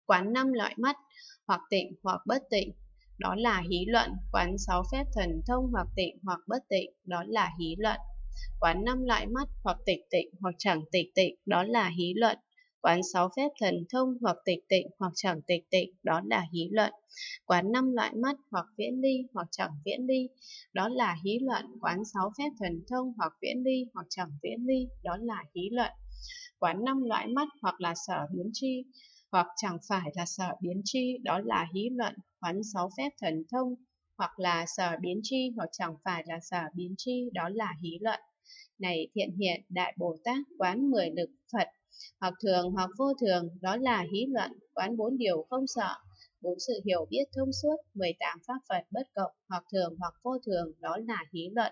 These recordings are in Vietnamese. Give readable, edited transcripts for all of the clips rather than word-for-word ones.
Quán 5 loại mắt, hoặc tịnh hoặc bất tịnh, đó là hí luận. Quán 6 phép thần thông hoặc tịnh hoặc bất tịnh, đó là hí luận. Quán 5 loại mắt, hoặc tịch tịnh hoặc chẳng tịch tịnh, đó là hí luận. Quán 6 phép thần thông hoặc tịch tịnh hoặc chẳng tịch tịnh, đó là hí luận. Quán 5 loại mắt, hoặc viễn ly hoặc chẳng viễn ly, đó là hí luận. Quán 6 phép thần thông hoặc viễn ly hoặc chẳng viễn ly, đó là hí luận. Quán 5 loại mắt, hoặc là sở biến tri hoặc chẳng phải là sở biến tri, đó là hí luận. Quán 6 phép thần thông hoặc là sở biến tri hoặc chẳng phải là sở biến tri, đó là hí luận. Này Thiện Hiện Đại Bồ Tát, quán 10 lực Phật, hoặc thường hoặc vô thường, đó là hí luận. Quán 4 điều không sợ, 4 sự hiểu biết thông suốt, 18 pháp Phật bất cộng, hoặc thường hoặc vô thường, đó là hí luận.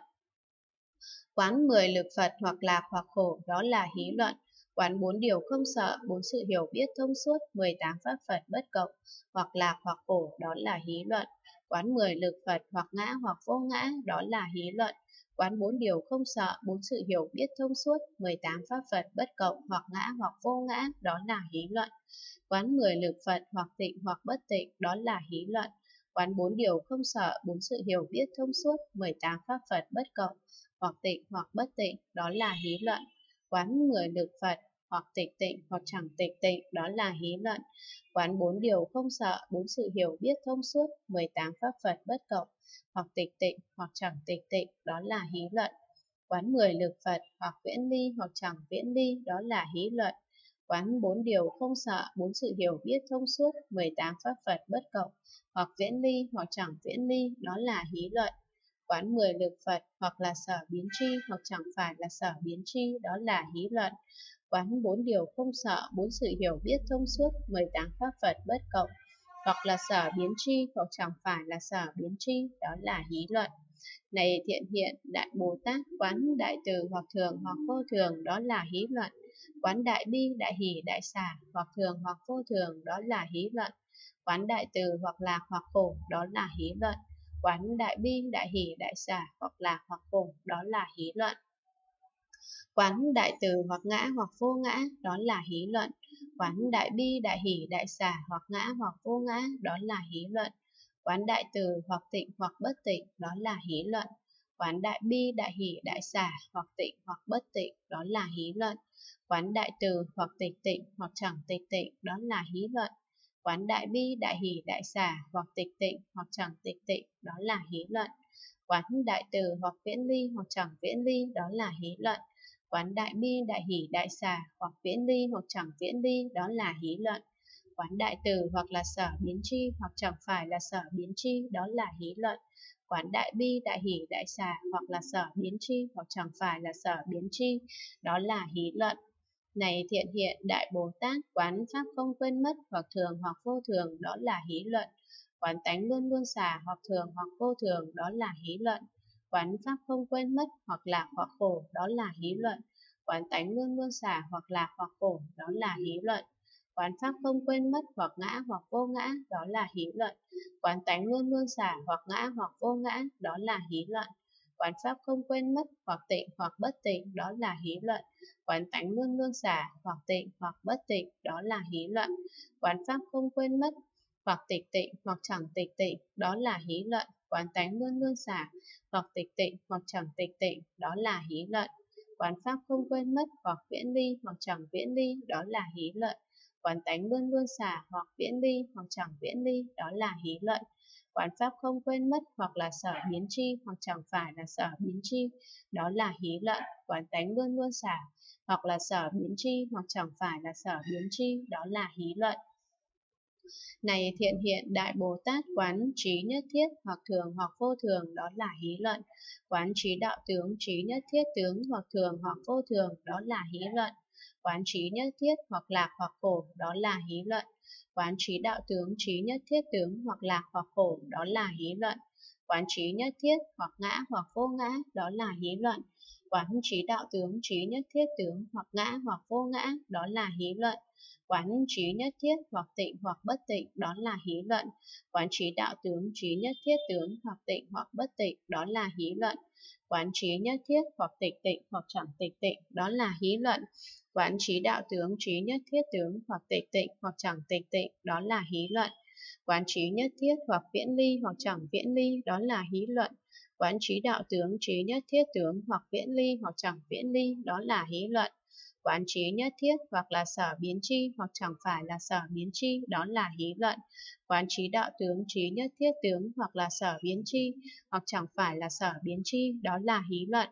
Quán 10 lực Phật, hoặc lạc hoặc khổ, đó là hí luận. Quán 4 điều không sợ, 4 sự hiểu biết thông suốt, 18 pháp Phật bất cộng, hoặc lạc hoặc khổ, đó là hí luận. Quán 10 lực Phật, hoặc ngã hoặc vô ngã, đó là hí luận. Quán 4 điều không sợ, 4 sự hiểu biết thông suốt, 18 pháp Phật bất cộng, hoặc ngã hoặc vô ngã, đó là hí luận. Quán 10 lực Phật, hoặc tịnh hoặc bất tịnh, đó là hí luận. Quán 4 điều không sợ, 4 sự hiểu biết thông suốt, 18 pháp Phật bất cộng, hoặc tịnh hoặc bất tịnh, đó là hí luận. Quán 10 lực Phật, hoặc tịch tịnh hoặc chẳng tịch tịnh, đó là hí luận. Quán 4 điều không sợ, 4 sự hiểu biết thông suốt, 18 pháp Phật bất cộng, hoặc tịch tịnh hoặc chẳng tịch tịnh, đó là hí luận. Quán 10 lực Phật, hoặc viễn ly hoặc chẳng viễn ly, đó là hí luận. Quán 4 điều không sợ, 4 sự hiểu biết thông suốt, 18 pháp Phật bất cộng, hoặc viễn ly hoặc chẳng viễn ly, đó là hí luận. Quán 10 lực Phật, hoặc là sở biến tri hoặc chẳng phải là sở biến tri, đó là hí luận. Quán 4 điều không sợ, 4 sự hiểu biết thông suốt, 18 pháp Phật bất cộng, hoặc là sở biến tri hoặc chẳng phải là sở biến tri, đó là hí luận. Này Thiện Hiện Đại Bồ Tát, quán đại từ hoặc thường hoặc vô thường, đó là hí luận. Quán đại bi, đại hỷ, đại xả, hoặc thường hoặc vô thường, đó là hí luận. Quán đại từ hoặc lạc hoặc khổ, đó là hí luận. Quán đại bi, đại hỷ, đại xả, hoặc lạc hoặc khổ, đó là hí luận. Quán đại từ hoặc ngã hoặc vô ngã, đó là hí luận. Quán đại bi, đại hỷ, đại xả, hoặc ngã hoặc vô ngã, đó là hí luận. Quán đại từ hoặc tịnh hoặc bất tịnh, đó là hí luận. Quán đại bi, đại hỷ, đại xả, hoặc tịnh hoặc bất tịnh, đó là hí luận. Quán đại từ hoặc tịch tịnh hoặc chẳng tịch tịnh, đó là hí luận. Quán đại bi, đại hỷ, đại xả, hoặc tịch tịnh hoặc chẳng tịch tịnh, đó là hí luận. Quán đại từ hoặc viễn ly hoặc chẳng viễn ly, đó là hí luận. Quán đại bi, đại hỷ, đại xả, hoặc viễn ly hoặc chẳng viễn ly, đó là hí luận. Quán đại từ hoặc là sở biến tri hoặc chẳng phải là sở biến tri, đó là hí luận. Quán đại bi, đại hỷ, đại xả, hoặc là sở biến tri hoặc chẳng phải là sở biến tri, đó là hí luận. Này Thiện Hiện Đại Bồ Tát, quán pháp không quên mất, hoặc thường hoặc vô thường, đó là hí luận. Quán tánh luôn luôn xả, hoặc thường hoặc vô thường, đó là hí luận. Quán pháp không quên mất, hoặc lạc hoặc khổ, đó là hí luận. Quán tánh luôn luôn xả, hoặc lạc hoặc khổ, đó là hí luận. Quán pháp không quên mất, hoặc ngã hoặc vô ngã, đó là hí luận. Quán tánh luôn luôn xả, hoặc ngã hoặc vô ngã, đó là hí luận. Quán pháp không quên mất, hoặc tịnh hoặc bất tịnh, đó là hí luận. Quán tánh luôn luôn xả, hoặc tịnh hoặc bất tịnh, đó là hí luận. Quán pháp không quên mất, hoặc tịch tịnh hoặc chẳng tịch tịnh, đó là hí luận. Quán tánh luôn luôn xả, hoặc tịch tịnh hoặc chẳng tịch tịnh, đó là hí luận. Quán pháp không quên mất, hoặc viễn ly hoặc chẳng viễn ly, đó là hí luận. Quán tánh luôn luôn xả, hoặc viễn ly hoặc chẳng viễn ly, đó là hí luận. Quán pháp không quên mất, hoặc là sở biến tri hoặc chẳng phải là sở biến tri, đó là hí luận. Quán tánh luôn luôn xả, hoặc là sở biến tri hoặc chẳng phải là sở biến tri, đó là hí luận. Này Thiện Hiện Đại Bồ Tát, quán trí nhất thiết, hoặc thường hoặc vô thường, đó là hí luận. Quán trí đạo tướng, trí nhất thiết tướng, hoặc thường hoặc vô thường, đó là hí luận. Quán trí nhất thiết, hoặc lạc hoặc khổ, đó là hí luận. Quán trí đạo tướng, trí nhất thiết tướng, hoặc lạc hoặc khổ, đó là hí luận. Quán trí nhất thiết, hoặc ngã hoặc vô ngã, đó là hí luận. Quán trí đạo tướng, trí nhất thiết tướng, hoặc ngã hoặc vô ngã, đó là hí luận. Quán trí nhất thiết hoặc tịnh hoặc bất tịnh, đó là hí luận. Quán trí đạo tướng, trí nhất thiết tướng, hoặc tịnh hoặc bất tịnh, đó là hí luận. Quán trí nhất thiết hoặc tịch tịnh hoặc chẳng tịch tịnh, đó là hí luận. Quán trí đạo tướng, trí nhất thiết tướng, hoặc tịch tịnh hoặc chẳng tịch tịnh, đó là hí luận. Quán trí nhất thiết hoặc viễn ly hoặc chẳng viễn ly, đó là hí luận. Quán trí đạo tướng, trí nhất thiết tướng, hoặc viễn ly hoặc chẳng viễn ly, đó là hí luận. Quán trí nhất thiết hoặc là sở biến chi hoặc chẳng phải là sở biến chi, đó là hí luận. Quán trí đạo tướng, trí nhất thiết tướng, hoặc là sở biến chi hoặc chẳng phải là sở biến chi, đó là hí luận.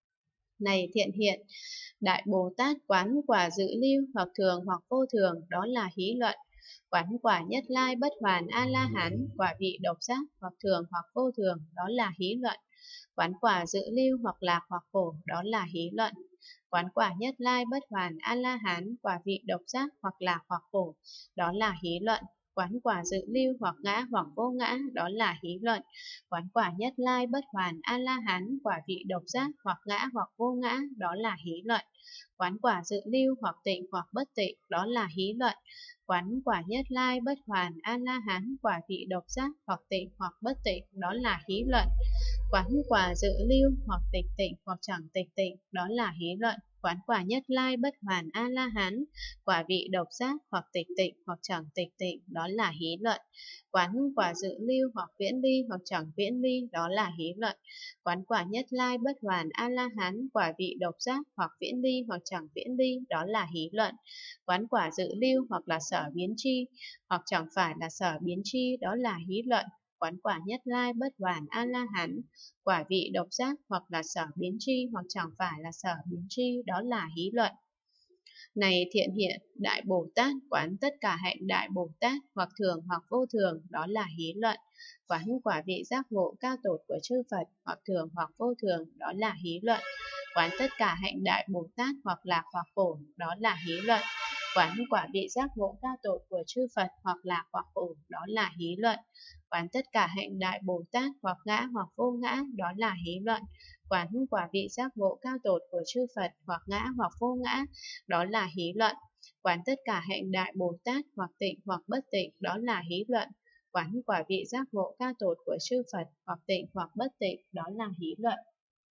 Này thiện hiện, Đại Bồ Tát quán quả dự lưu hoặc thường hoặc vô thường, đó là hí luận. Quán quả nhất lai bất hoàn A-la-hán, quả vị độc giác hoặc thường hoặc vô thường, đó là hí luận. Quán quả dự lưu hoặc lạc hoặc khổ, đó là hí luận. Quán quả nhất lai bất hoàn A-la-hán, quả vị độc giác hoặc lạc hoặc khổ, đó là hí luận. Quán quả dự lưu hoặc ngã hoặc vô ngã, đó là hí luận. Quán quả nhất lai bất hoàn A-la-hán, quả vị độc giác hoặc ngã hoặc vô ngã, đó là hí luận. Quán quả dự lưu hoặc tịnh hoặc bất tịnh, đó là hí luận. Quán quả nhất lai bất hoàn A-la-hán, quả vị độc giác hoặc tịnh hoặc bất tịnh, đó là hí luận. Quán quả dự lưu hoặc tịch tịnh hoặc chẳng tịch tịnh, đó là hí luận. Quán quả nhất lai bất hoàn A-la-hán, quả vị độc giác hoặc tịch tịnh hoặc chẳng tịch tịnh, đó là hí luận. Quán quả dự lưu hoặc viễn ly hoặc chẳng viễn ly, đó là hí luận. Quán quả nhất lai bất hoàn A-la-hán, quả vị độc giác hoặc viễn ly hoặc chẳng viễn ly, đó là hí luận. Quán quả dự lưu hoặc là sở biến chi hoặc chẳng phải là sở biến chi, đó là hí luận. Quán quả nhất lai bất hoàn A-la-hán, quả vị độc giác hoặc là sở biến chi hoặc chẳng phải là sở biến chi, đó là hí luận. Này thiện hiện, Đại Bồ Tát quán tất cả hạnh Đại Bồ Tát hoặc thường hoặc vô thường, đó là hí luận. Quán quả vị giác ngộ cao tột của chư Phật hoặc thường hoặc vô thường, đó là hí luận. Quán tất cả hạnh Đại Bồ Tát hoặc lạc hoặc khổ, đó là hí luận. Quán quả vị giác ngộ cao tột của chư Phật hoặc lạc hoặc khổ, đó là hí luận. Quán tất cả hạnh Đại Bồ Tát hoặc ngã hoặc vô ngã, đó là hí luận. Quán quả vị giác ngộ cao tột của chư Phật hoặc ngã hoặc vô ngã, đó là hí luận. Quán tất cả hạnh Đại Bồ Tát hoặc tịnh hoặc bất tịnh, đó là hí luận. Quán quả vị giác ngộ cao tột của chư Phật hoặc tịnh hoặc bất tịnh, đó là hí luận.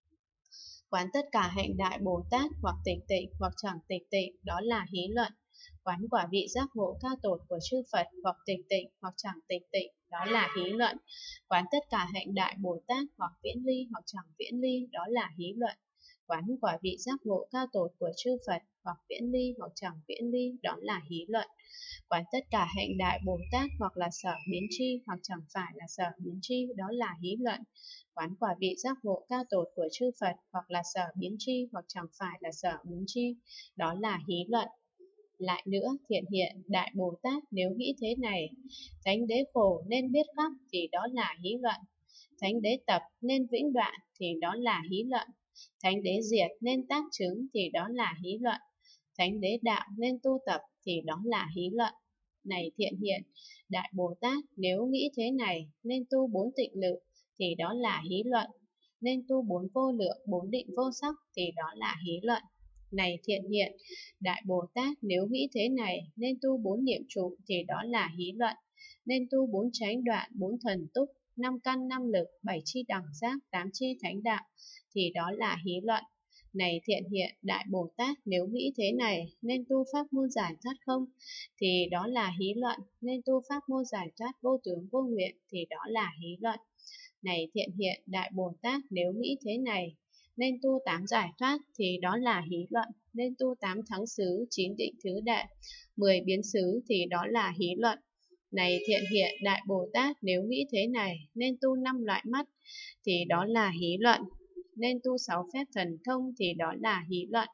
Quán tất cả hạnh Đại Bồ Tát hoặc tịch tịnh hoặc chẳng tịch tịnh, đó là hí luận. Quán quả vị giác ngộ cao tột của chư Phật hoặc tịch tịnh hoặc chẳng tịch tịnh, đó là hí luận. Quán tất cả hạnh Đại Bồ Tát hoặc viễn ly hoặc chẳng viễn ly, đó là hí luận. Quán quả vị giác ngộ cao tột của chư Phật hoặc viễn ly hoặc chẳng viễn ly, đó là hí luận. Quán tất cả hạnh Đại Bồ Tát hoặc là sở biến chi hoặc chẳng phải là sở biến chi, đó là hí luận. Quán quả vị giác ngộ cao tột của chư Phật hoặc là sở biến chi hoặc chẳng phải là sở biến chi, đó là hí luận. Lại nữa, thiện hiện, Đại Bồ Tát nếu nghĩ thế này, Thánh đế khổ nên biết khắc thì đó là hí luận. Thánh đế tập nên vĩnh đoạn thì đó là hí luận. Thánh đế diệt nên tác chứng thì đó là hí luận. Thánh đế đạo nên tu tập thì đó là hí luận. Này thiện hiện, Đại Bồ Tát nếu nghĩ thế này nên tu 4 tịnh lự thì đó là hí luận. Nên tu 4 vô lượng, 4 định vô sắc thì đó là hí luận. Này thiện hiện, Đại Bồ Tát nếu nghĩ thế này nên tu 4 niệm trụ thì đó là hí luận. Nên tu 4 chánh đoạn, 4 thần túc, 5 căn 5 lực, 7 chi đẳng giác, 8 chi thánh đạo thì đó là hí luận. Này thiện hiện, Đại Bồ Tát nếu nghĩ thế này nên tu pháp môn giải thoát không thì đó là hí luận. Nên tu pháp môn giải thoát vô tướng vô nguyện thì đó là hí luận. Này thiện hiện, Đại Bồ Tát nếu nghĩ thế này nên tu 8 giải thoát thì đó là hí luận. Nên tu 8 thắng xứ, 9 định thứ đệ, 10 biến xứ thì đó là hí luận. Này thiện hiện, Đại Bồ Tát nếu nghĩ thế này nên tu 5 loại mắt thì đó là hí luận. Nên tu 6 phép thần thông thì đó là hí luận.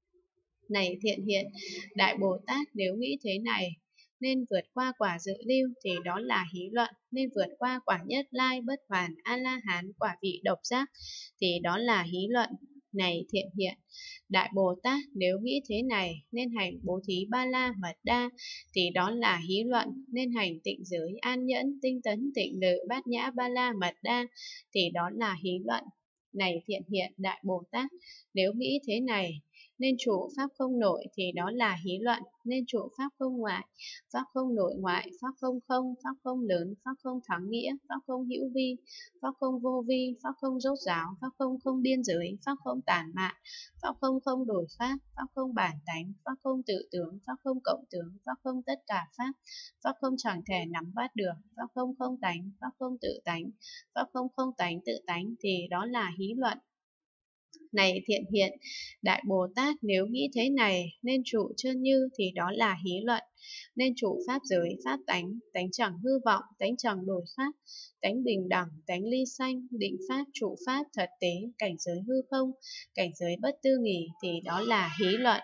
Này thiện hiện, Đại Bồ Tát nếu nghĩ thế này nên vượt qua quả dự lưu thì đó là hí luận. Nên vượt qua quả nhất lai bất hoàn A-la-hán, quả vị độc giác thì đó là hí luận. Này thiện hiện, Đại Bồ Tát nếu nghĩ thế này nên hành bố thí ba la mật đa thì đó là hí luận. Nên hành tịnh giới an nhẫn tinh tấn tịnh lự bát nhã ba la mật đa thì đó là hí luận. Này thiện hiện Đại Bồ Tát, nếu nghĩ thế này, nên trụ pháp không nội thì đó là hí luận, nên trụ pháp không ngoại, pháp không nội ngoại, pháp không không, pháp không lớn, pháp không thắng nghĩa, pháp không hữu vi, pháp không vô vi, pháp không rốt ráo, pháp không không biên giới, pháp không tản mạn, pháp không không đổi pháp, pháp không bản tánh, pháp không tự tướng, pháp không cộng tướng, pháp không tất cả pháp, pháp không chẳng thể nắm bắt được, pháp không không tánh, pháp không tự tánh, pháp không không tánh tự tánh thì đó là hí luận. Này thiện hiện Đại Bồ Tát, nếu nghĩ thế này, nên trụ chơn như thì đó là hí luận, nên trụ pháp giới, pháp tánh, tánh chẳng hư vọng, tánh chẳng đổi pháp, tánh bình đẳng, tánh ly sanh, định pháp, trụ pháp, thật tế, cảnh giới hư không, cảnh giới bất tư nghỉ thì đó là hí luận.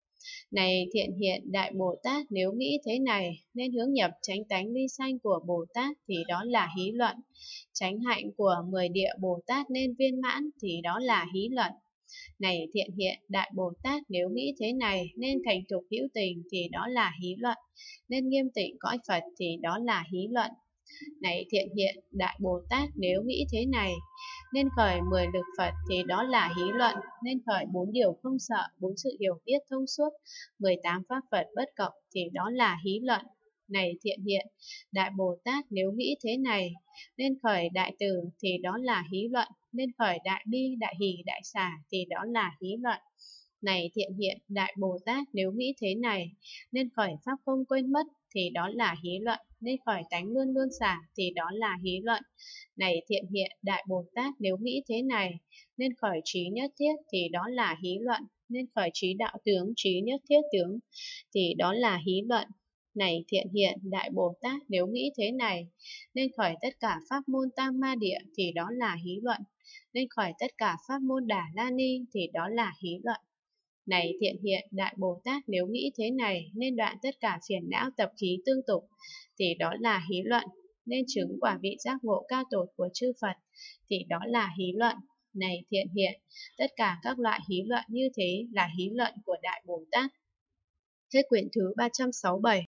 Này thiện hiện Đại Bồ Tát, nếu nghĩ thế này, nên hướng nhập chánh tánh ly sanh của Bồ Tát thì đó là hí luận. Chánh hạnh của 10 địa Bồ Tát nên viên mãn thì đó là hí luận. Này thiện hiện Đại Bồ Tát, nếu nghĩ thế này, nên thành thục hữu tình thì đó là hí luận. Nên nghiêm tịnh cõi Phật thì đó là hí luận. Này thiện hiện Đại Bồ Tát, nếu nghĩ thế này, nên khởi 10 lực Phật thì đó là hí luận, nên khởi 4 điều không sợ, 4 sự hiểu biết thông suốt, 18 pháp Phật bất cộng thì đó là hí luận. Này thiện hiện Đại Bồ Tát, nếu nghĩ thế này, nên khởi đại từ thì đó là hí luận, nên khởi đại bi, đại hỷ, đại xả thì đó là hí luận. Này thiện hiện Đại Bồ Tát, nếu nghĩ thế này, nên khởi pháp không quên mất thì đó là hí luận, nên khởi tánh luôn luôn xả thì đó là hí luận. Này thiện hiện Đại Bồ Tát, nếu nghĩ thế này, nên khởi trí nhất thiết thì đó là hí luận, nên khởi trí đạo tướng, trí nhất thiết tướng thì đó là hí luận. Này thiện hiện Đại Bồ Tát, nếu nghĩ thế này, nên khởi tất cả pháp môn tam ma địa thì đó là hí luận, nên khởi tất cả pháp môn Đà La Ni thì đó là hí luận. Này thiện hiện Đại Bồ Tát, nếu nghĩ thế này, nên đoạn tất cả phiền não tập khí tương tục thì đó là hí luận, nên chứng quả vị giác ngộ cao tột của chư Phật thì đó là hí luận. Này thiện hiện, tất cả các loại hí luận như thế là hí luận của Đại Bồ Tát. Hết quyển thứ 367.